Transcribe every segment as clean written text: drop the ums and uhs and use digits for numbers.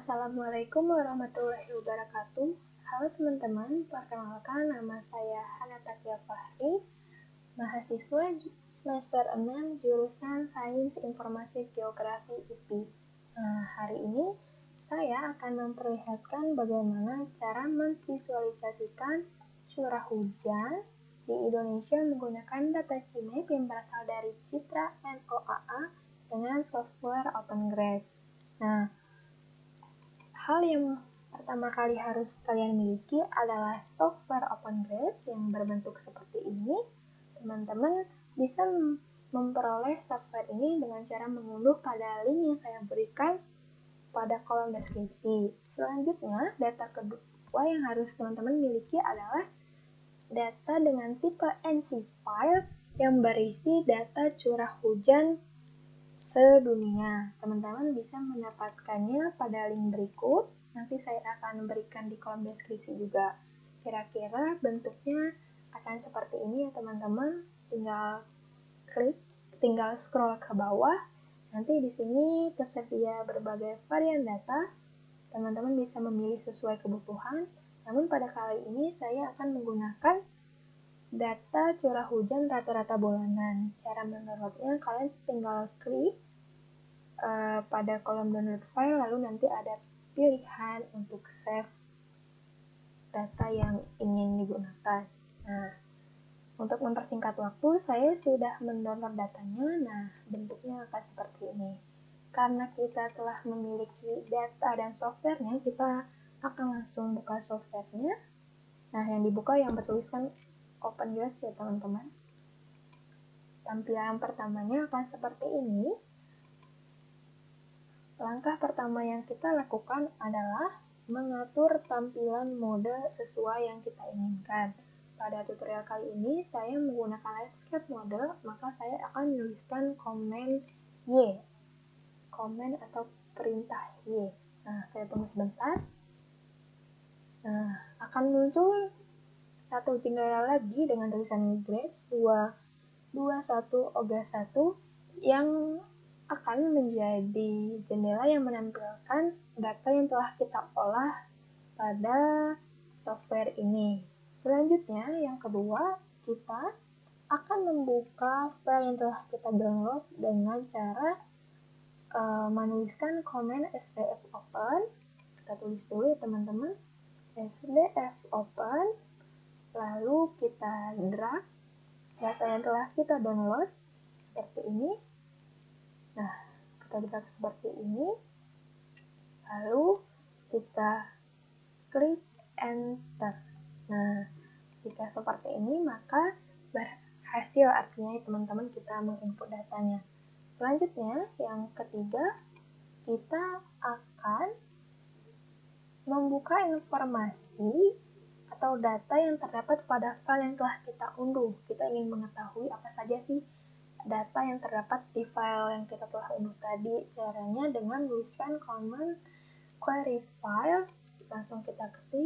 Assalamualaikum warahmatullahi wabarakatuh. Halo teman-teman, perkenalkan nama saya Hanatakya Fahri, mahasiswa semester 6 jurusan Sains Informasi Geografi IPI. Hari ini saya akan memperlihatkan bagaimana cara memvisualisasikan curah hujan di Indonesia menggunakan data CIMAP yang berasal dari Citra NOAA dengan software OpenGraph. Hal yang pertama kali harus kalian miliki adalah software OpenGraph yang berbentuk seperti ini. Teman-teman bisa memperoleh software ini dengan cara mengunduh pada link yang saya berikan pada kolom deskripsi. Selanjutnya, data kedua yang harus teman-teman miliki adalah data dengan tipe NC file yang berisi data curah hujan sedunia. Teman-teman bisa mendapatkannya pada link berikut. Nanti saya akan berikan di kolom deskripsi juga. Kira-kira bentuknya akan seperti ini ya teman-teman. Tinggal scroll ke bawah. Nanti di sini tersedia berbagai varian data. Teman-teman bisa memilih sesuai kebutuhan. Namun pada kali ini saya akan menggunakan data curah hujan rata-rata bulanan. Cara mendownloadnya kalian tinggal klik pada kolom download file, lalu nanti ada pilihan untuk save data yang ingin digunakan. Untuk mempersingkat waktu, saya sudah mendownload datanya. Bentuknya akan seperti ini. Karena kita telah memiliki data dan softwarenya, kita akan langsung buka softwarenya. Yang dibuka yang bertuliskan OpenGraph ya teman-teman. Tampilan pertamanya akan seperti ini. Langkah pertama yang kita lakukan adalah mengatur tampilan mode sesuai yang kita inginkan. Pada tutorial kali ini saya menggunakan landscape mode, maka saya akan menuliskan komen Y. Komen atau perintah Y. Saya tunggu sebentar. Akan muncul satu jendela lagi dengan tulisan Grace 221 Oga 1 yang akan menjadi jendela yang menampilkan data yang telah kita olah pada software ini. Selanjutnya, yang kedua, kita akan membuka file yang telah kita download dengan cara menuliskan komen SDF open. Kita tulis dulu ya teman-teman. SDF open. Lalu kita drag data yang telah kita download seperti ini. Kita drag seperti ini. Lalu kita klik enter. Jika seperti ini maka berhasil, artinya teman-teman kita menginput datanya. Selanjutnya, yang ketiga, kita akan membuka informasi atau data yang terdapat pada file yang telah kita unduh. Kita ingin mengetahui apa saja sih data yang terdapat di file yang kita telah unduh tadi. Caranya dengan menuliskan command query file. Langsung kita ketik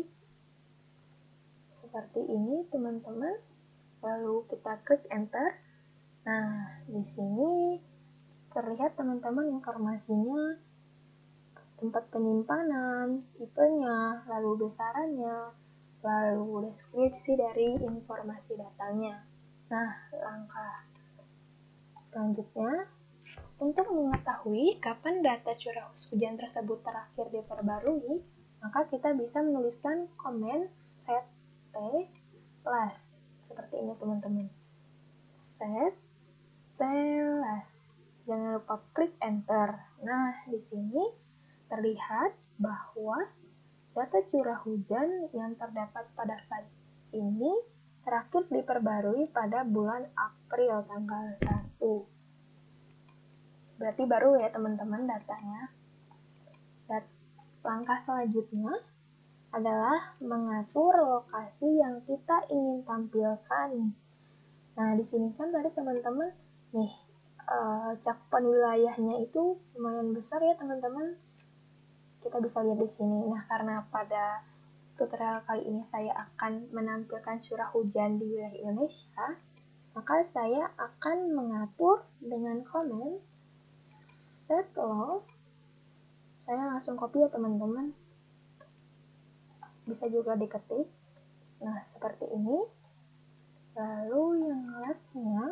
seperti ini teman-teman. Lalu kita klik enter. Di sini terlihat teman-teman informasinya, tempat penyimpanan, tipenya, lalu besarannya, lalu deskripsi dari informasi datanya. Langkah selanjutnya, untuk mengetahui kapan data curah hujan tersebut terakhir diperbarui, maka kita bisa menuliskan komen set t last. Seperti ini teman-teman. Set t last. Jangan lupa klik enter. Di sini terlihat bahwa data curah hujan yang terdapat pada file ini terakhir diperbarui pada bulan April tanggal 1. Berarti baru ya teman-teman datanya. Langkah selanjutnya adalah mengatur lokasi yang kita ingin tampilkan. Di sini kan tadi teman-teman cakupan wilayahnya itu lumayan besar ya teman-teman. Kita bisa lihat di sini. Karena pada tutorial kali ini saya akan menampilkan curah hujan di wilayah Indonesia, maka saya akan mengatur dengan komen set low Saya langsung copy ya teman-teman. Bisa juga diketik. Nah, seperti ini. Lalu yang left-nya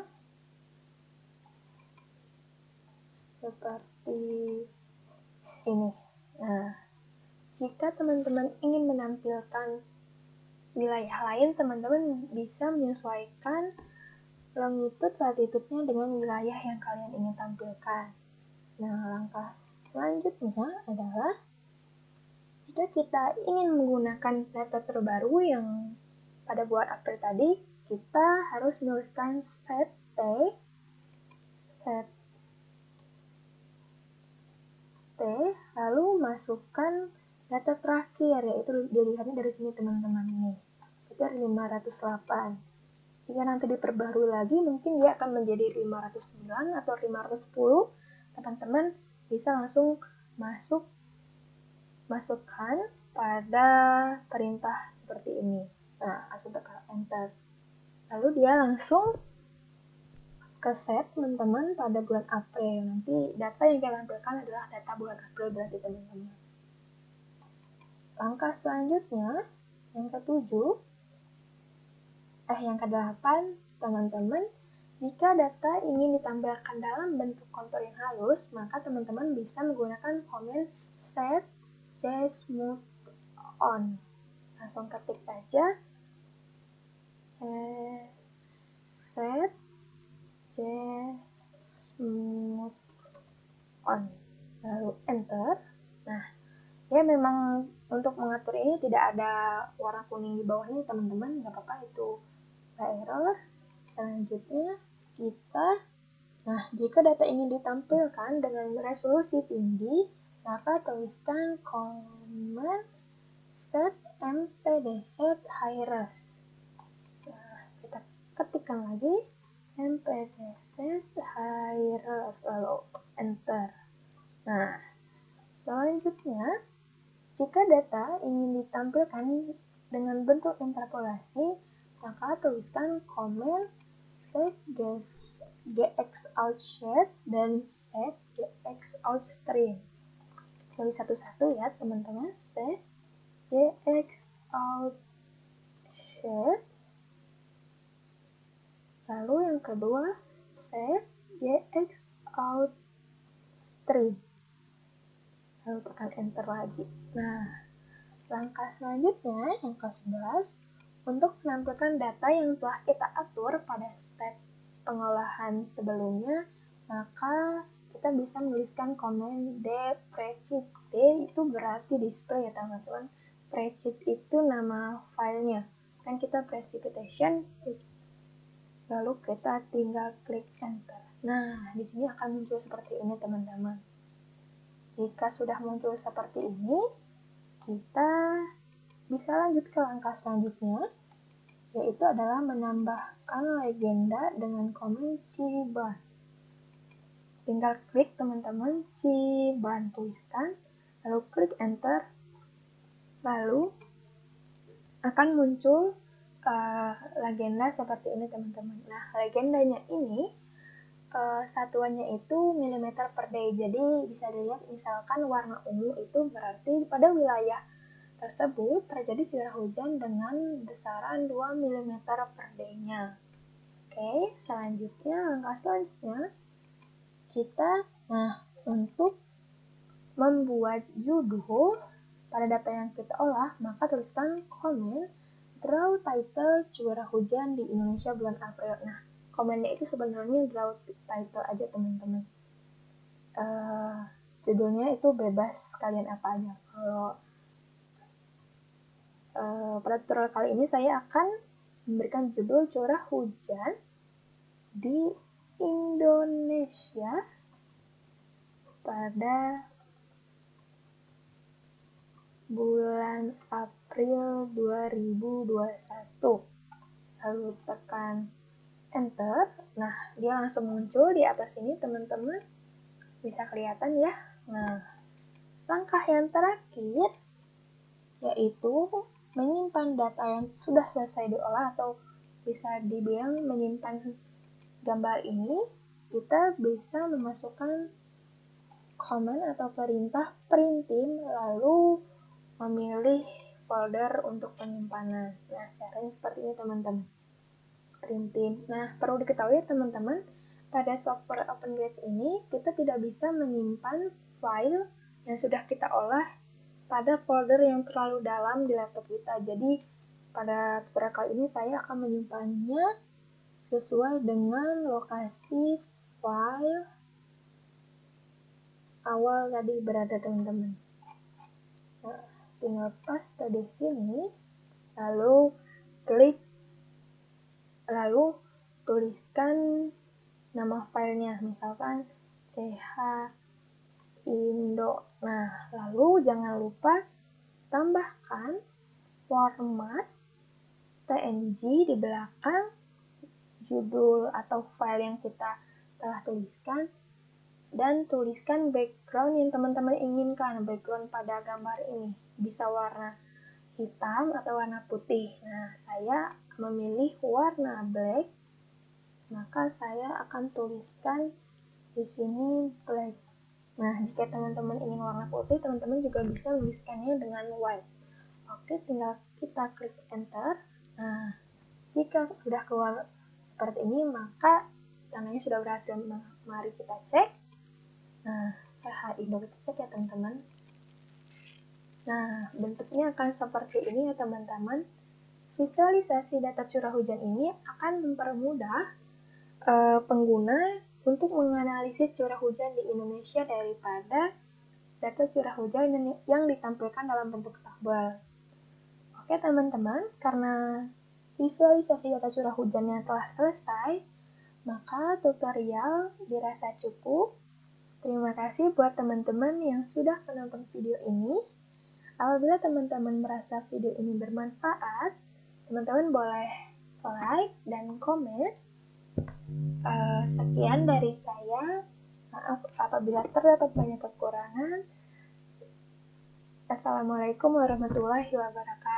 seperti ini. Nah, jika teman-teman ingin menampilkan wilayah lain, teman-teman bisa menyesuaikan longitude latitudenya dengan wilayah yang kalian ingin tampilkan. Nah, langkah selanjutnya adalah jika kita ingin menggunakan data terbaru yang pada bulan April tadi, kita harus menuliskan set T, lalu masukkan data terakhir, yaitu dilihatnya dari sini teman-teman nih. Itu 508. Jika nanti diperbarui lagi, mungkin dia akan menjadi 509 atau 510. Teman-teman bisa langsung masukkan pada perintah seperti ini. Nah, langsung tekan enter. Lalu dia langsung ke set teman-teman pada bulan April. Nanti data yang kita tampilkan adalah data bulan April berarti teman-teman. Langkah selanjutnya, yang ke-8, teman-teman, jika data ingin ditampilkan dalam bentuk kontur yang halus, maka teman-teman bisa menggunakan komen set smooth on. Langsung ketik aja set smooth on, lalu enter. Nah, ya memang untuk mengatur ini tidak ada warna kuning di bawahnya teman-teman, nggak apa-apa, itu error. Selanjutnya jika data ingin ditampilkan dengan resolusi tinggi, maka tuliskan command set mpdset high res. Nah, kita ketikkan lagi mpdset high res, lalu enter. Nah, selanjutnya jika data ingin ditampilkan dengan bentuk interpolasi, maka tuliskan command set gxoutShape dan set gxoutString. Tulis satu-satu ya teman-teman. Set gxoutShape. Lalu yang kedua set gxoutString. Lalu tekan enter lagi. Nah, langkah selanjutnya yang ke-11, untuk menampilkan data yang telah kita atur pada step pengolahan sebelumnya, maka kita bisa menuliskan komen dpreciate. D itu berarti display ya teman-teman. Preciate itu nama filenya. Kan kita precipitation, lalu kita tinggal klik enter. Nah, di sini akan muncul seperti ini teman-teman. Jika sudah muncul seperti ini, kita bisa lanjut ke langkah selanjutnya, yaitu adalah menambahkan legenda dengan komen ciban. Tinggal klik teman-teman ciban, tuliskan, lalu klik enter, lalu akan muncul legenda seperti ini teman-teman. Nah, legendanya ini satuannya itu milimeter per day. Jadi bisa dilihat misalkan warna ungu itu berarti pada wilayah tersebut terjadi curah hujan dengan besaran 2 mm per day-nya. Oke, langkah selanjutnya kita untuk membuat judul pada data yang kita olah, maka tuliskan komen draw title curah hujan di Indonesia bulan April. Nah, komennya itu sebenarnya draw title aja teman-teman. Judulnya itu bebas kalian apa aja. Kalau pada tutorial kali ini saya akan memberikan judul curah hujan di Indonesia pada bulan April 2021. Lalu tekan enter. Nah, dia langsung muncul di atas ini teman-teman. Bisa kelihatan ya. Nah, langkah yang terakhir yaitu menyimpan data yang sudah selesai diolah, atau bisa dibilang menyimpan gambar ini. Kita bisa memasukkan command atau perintah printim, lalu memilih folder untuk penyimpanan. Nah, caranya seperti ini teman-teman. Printim. Nah, perlu diketahui teman-teman, pada software OpenGrades ini kita tidak bisa menyimpan file yang sudah kita olah pada folder yang terlalu dalam di laptop kita. Jadi, pada tutorial kali ini saya akan menyimpannya sesuai dengan lokasi file awal tadi berada teman-teman. Nah, tinggal paste di sini, lalu klik, lalu tuliskan nama filenya, misalkan chindo. Nah, lalu jangan lupa tambahkan format png di belakang judul atau file yang kita telah tuliskan, dan tuliskan background yang teman-teman inginkan. Background pada gambar ini bisa warna hitam atau warna putih. Nah, saya memilih warna black, maka saya akan tuliskan di sini black. Nah, jika teman-teman ingin warna putih, teman-teman juga bisa menuliskannya dengan white. Oke, tinggal kita klik enter. Nah, jika sudah keluar seperti ini, maka tandanya sudah berhasil. Mari kita cek. Nah, chindo kita cek ya teman-teman. Nah, bentuknya akan seperti ini ya teman-teman. Visualisasi data curah hujan ini akan mempermudah pengguna untuk menganalisis curah hujan di Indonesia daripada data curah hujan yang ditampilkan dalam bentuk tabel. Oke teman-teman, karena visualisasi data curah hujannya telah selesai, maka tutorial dirasa cukup. Terima kasih buat teman-teman yang sudah menonton video ini. Apabila teman-teman merasa video ini bermanfaat, teman-teman boleh like dan komen. Sekian dari saya. Maaf apabila terdapat banyak kekurangan. Assalamualaikum warahmatullahi wabarakatuh.